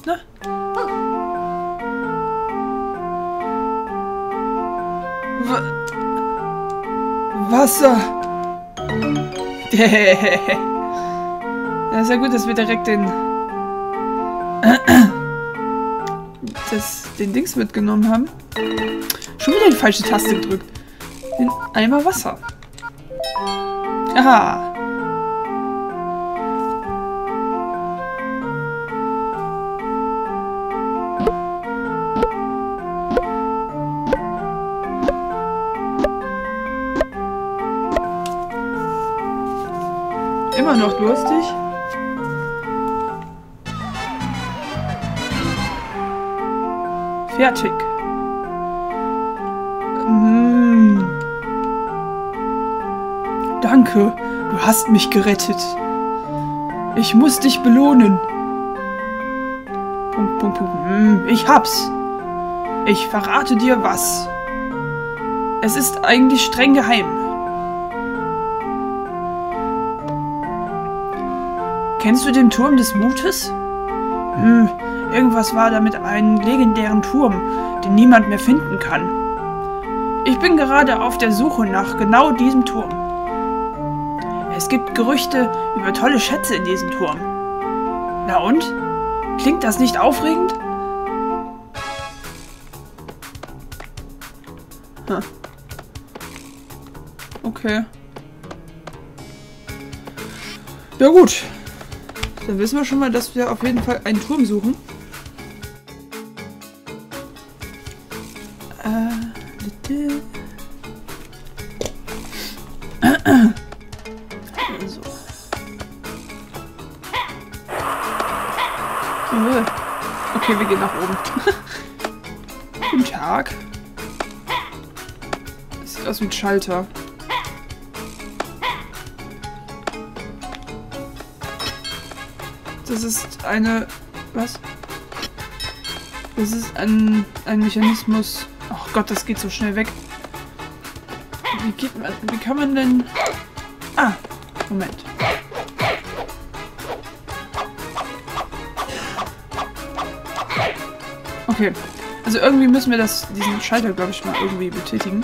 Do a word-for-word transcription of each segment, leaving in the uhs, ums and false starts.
ne? W Wasser. Ja, ist ja gut, dass wir direkt den das, den Dings mitgenommen haben. Schon wieder die falsche Taste gedrückt. Den Eimer Wasser. Aha. Immer noch durstig. Fertig. Mm. Danke, du hast mich gerettet. Ich muss dich belohnen. Punkt, Punkt, Punkt. Mm, ich hab's. Ich verrate dir was. Es ist eigentlich streng geheim. Kennst du den Turm des Mutes? Hm, irgendwas war da mit einem legendären Turm, den niemand mehr finden kann. Ich bin gerade auf der Suche nach genau diesem Turm. Es gibt Gerüchte über tolle Schätze in diesem Turm. Na und? Klingt das nicht aufregend? Hm. Okay. Ja gut. Dann wissen wir schon mal, dass wir auf jeden Fall einen Turm suchen. Äh, so. Okay, wir gehen nach oben. Guten Tag. Das sieht aus wie ein Schalter. Das ist eine... Was? Das ist ein, ein Mechanismus... Oh Gott, das geht so schnell weg. Wie geht man... Wie kann man denn... Ah, Moment. Okay. Also irgendwie müssen wir das, diesen Schalter, glaube ich, mal irgendwie betätigen.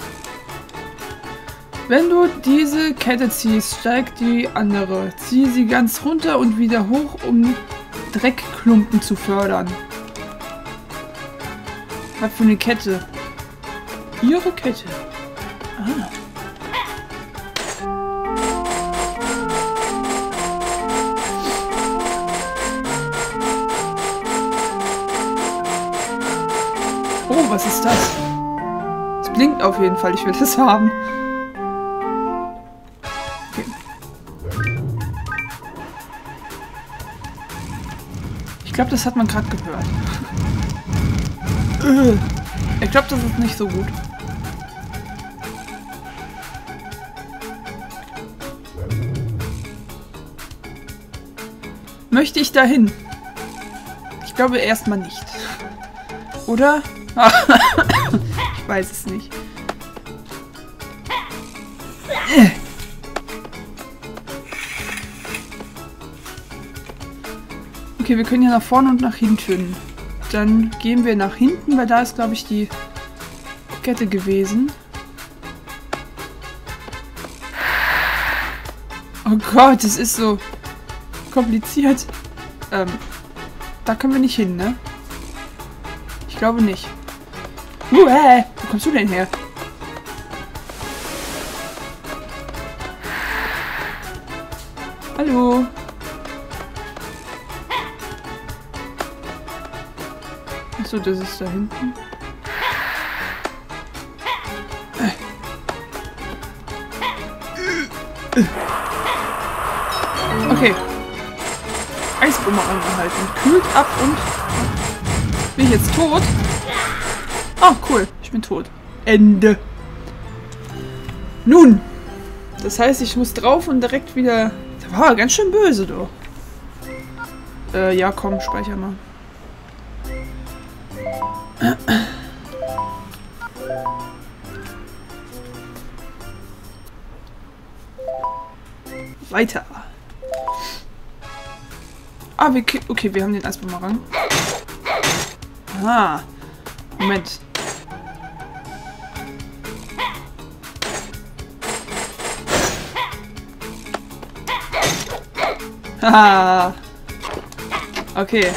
Wenn du diese Kette ziehst, steigt die andere. Ziehe sie ganz runter und wieder hoch, um Dreckklumpen zu fördern. Was für eine Kette? Ihre Kette. Ah. Oh, was ist das? Es blinkt auf jeden Fall, ich will das haben. Ich glaube, das hat man gerade gehört. Ich glaube, das ist nicht so gut. Möchte ich dahin? Ich glaube erstmal nicht. Oder? Ich weiß es nicht. Okay, wir können ja nach vorne und nach hinten. Dann gehen wir nach hinten, weil da ist, glaube ich, die Kette gewesen. Oh Gott, das ist so kompliziert. Ähm, da können wir nicht hin, ne? Ich glaube nicht. Uh, äh, wo kommst du denn her? Hallo? Achso, das ist da hinten. Okay. Eisbumerang anhalten. Kühlt ab und... Bin ich jetzt tot? Oh, cool. Ich bin tot. Ende. Nun. Das heißt, ich muss drauf und direkt wieder... Das war ganz schön böse, du. Äh, ja, komm, speicher mal. Weiter. Ah, wir... Okay, wir haben den Eisbumerang. Aha. Moment. Haha. Okay.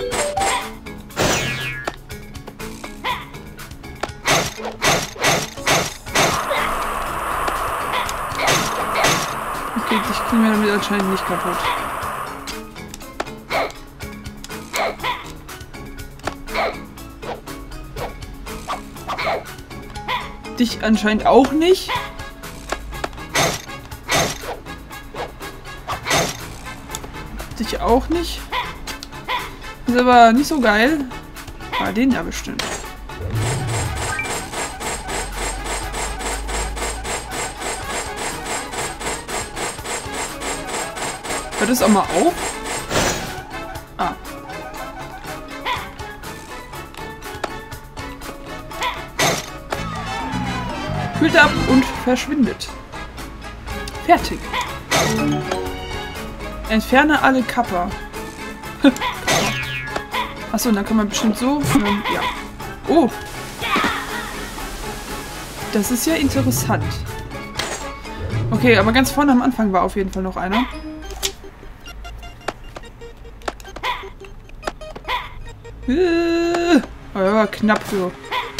Okay, dich kriegen wir damit anscheinend nicht kaputt. Dich anscheinend auch nicht. Dich auch nicht. Ist aber nicht so geil. War den ja bestimmt. Hört das auch mal auf? Ah. Kühlt ab und verschwindet. Fertig. Entferne alle Kappa. Achso, dann kann man bestimmt so. Ähm, ja. Oh. Das ist ja interessant. Okay, aber ganz vorne am Anfang war auf jeden Fall noch einer. Äh, oh, ja, knapp so.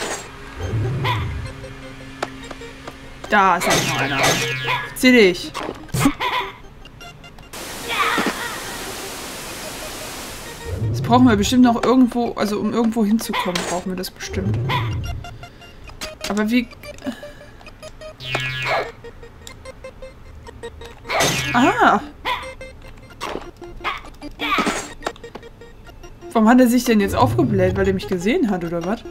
Da ist noch einer. Zieh dich. Das brauchen wir bestimmt noch irgendwo, also um irgendwo hinzukommen, brauchen wir das bestimmt. Aber wie... Ah! Warum hat er sich denn jetzt aufgebläht? Weil er mich gesehen hat, oder was?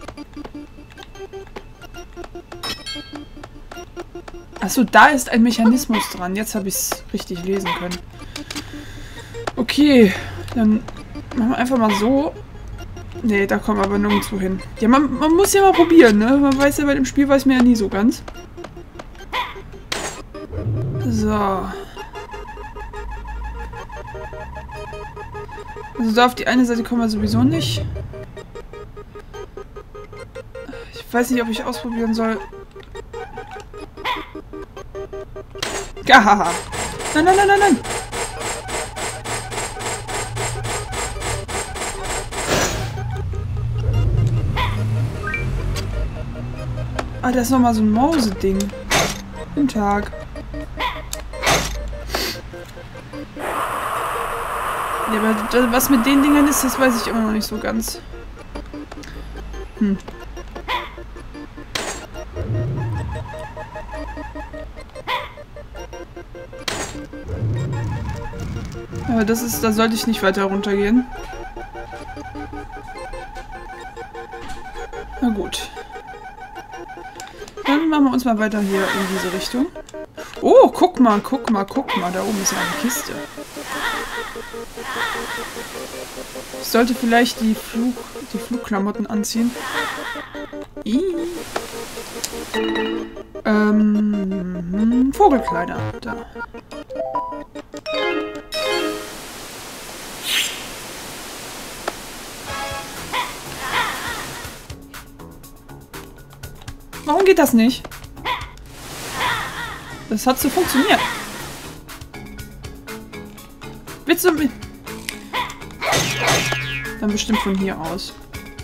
Achso, da ist ein Mechanismus dran. Jetzt habe ich es richtig lesen können. Okay, dann machen wir einfach mal so. Nee, da kommen wir aber nirgendwo hin. Ja, man, man muss ja mal probieren, ne? Man weiß ja, bei dem Spiel weiß man ja nie so ganz. So. Also da auf die eine Seite kommen wir sowieso nicht. Ich weiß nicht, ob ich ausprobieren soll. Gahaha. Nein, nein, nein, nein, nein. Ah, da ist nochmal so ein Mause-Ding. Guten Tag. Ja, aber was mit den Dingern ist, das weiß ich immer noch nicht so ganz. Hm. Aber das ist, da sollte ich nicht weiter runtergehen. Na gut. Dann machen wir uns mal weiter hier in diese Richtung. Oh, guck mal, guck mal, guck mal. Da oben ist ja eine Kiste. Ich sollte vielleicht die, Flug, die Flugklamotten anziehen. Ih. Ähm, Vogelkleider. Da. Warum geht das nicht? Das hat so funktioniert. Willst du... Dann bestimmt von hier aus.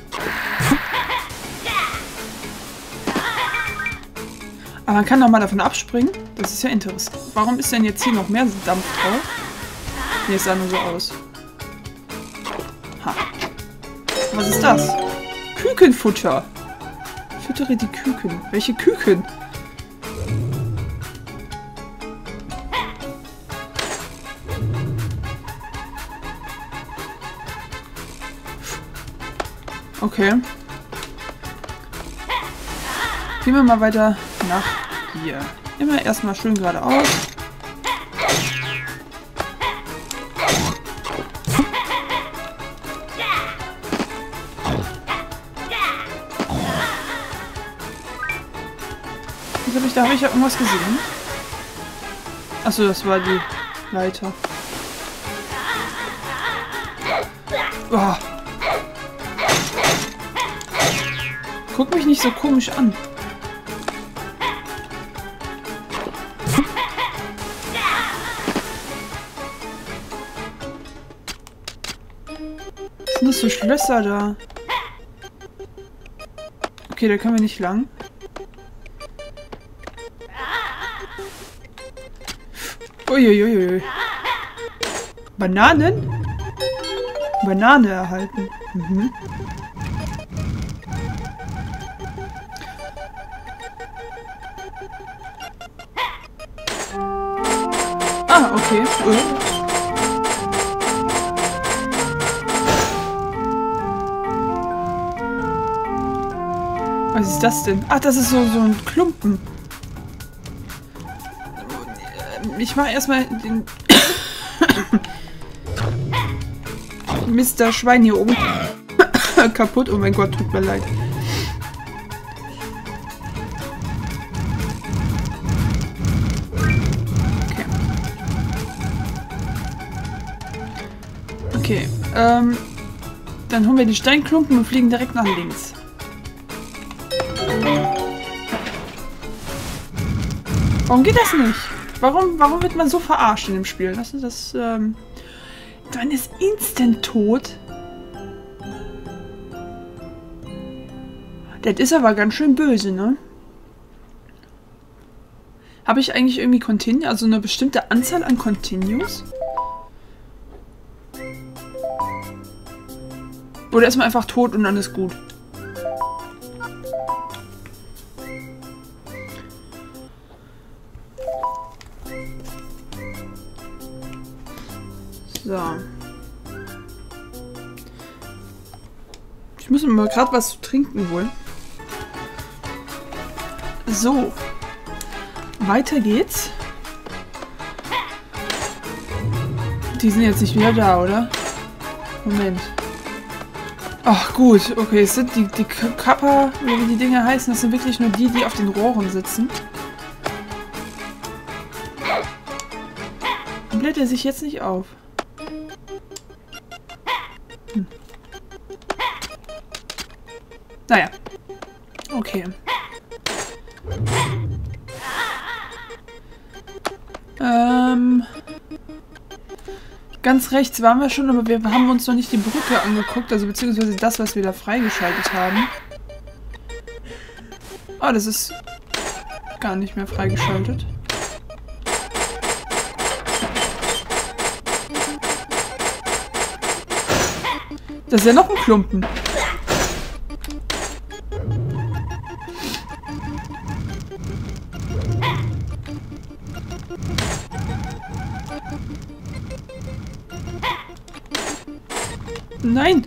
Aber man kann doch mal davon abspringen. Das ist ja interessant. Warum ist denn jetzt hier noch mehr Dampf drauf? Nee, es sah nur so aus. Ha. Was ist das? Kükenfutter. Füttere die Küken. Welche Küken? Okay. Gehen wir mal weiter nach hier. Immer erstmal schön geradeaus. Jetzt hab ich, da habe ich ja irgendwas gesehen. Achso, das war die Leiter. Oh. Guck mich nicht so komisch an. Was sind das für Schlösser da? Okay, da können wir nicht lang. Uiuiui. Bananen? Banane erhalten. Mhm. Ah, okay. Uh. Was ist das denn? Ach, das ist so, so ein Klumpen. Ich mache erstmal den Mister Schwein hier oben kaputt. Oh mein Gott, tut mir leid. Okay. Okay, ähm, dann holen wir die Steinklumpen und fliegen direkt nach links. Warum geht das nicht? Warum, warum wird man so verarscht in dem Spiel? Das ist das, ähm... Dann ist instant tot. Das ist aber ganz schön böse, ne? Habe ich eigentlich irgendwie Continue, also eine bestimmte Anzahl an Continues? Oder ist man einfach tot und dann ist gut? So. Ich muss mir mal gerade was zu trinken holen. So. Weiter geht's. Die sind jetzt nicht wieder da, oder? Moment. Ach gut, okay, es sind die, die Kappa, wie die Dinger heißen, das sind wirklich nur die, die auf den Rohren sitzen. Bläht er sich jetzt nicht auf? Hm. Naja. Okay. Ähm... Ganz rechts waren wir schon, aber wir haben uns noch nicht die Brücke angeguckt, also beziehungsweise das, was wir da freigeschaltet haben. Ah, das ist gar nicht mehr freigeschaltet. Das ist ja noch ein Klumpen. Nein!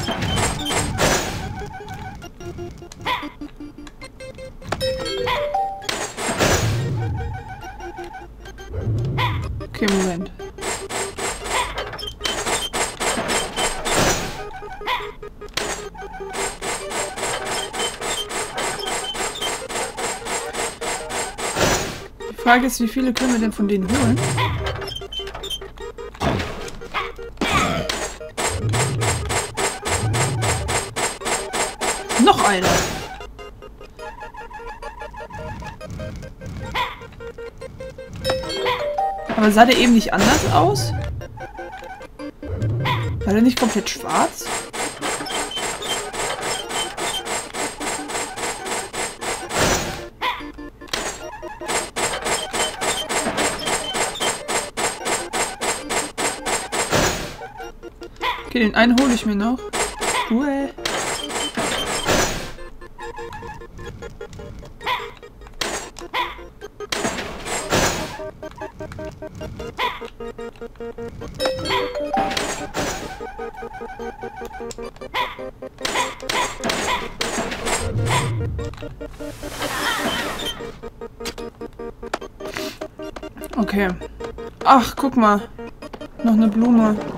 Okay, Moment. Die Frage ist, wie viele können wir denn von denen holen? Noch einer. Aber sah der eben nicht anders aus? War der nicht komplett schwarz? Okay, den einen hole ich mir noch. Uäh. Okay. Ach, guck mal. Noch eine Blume.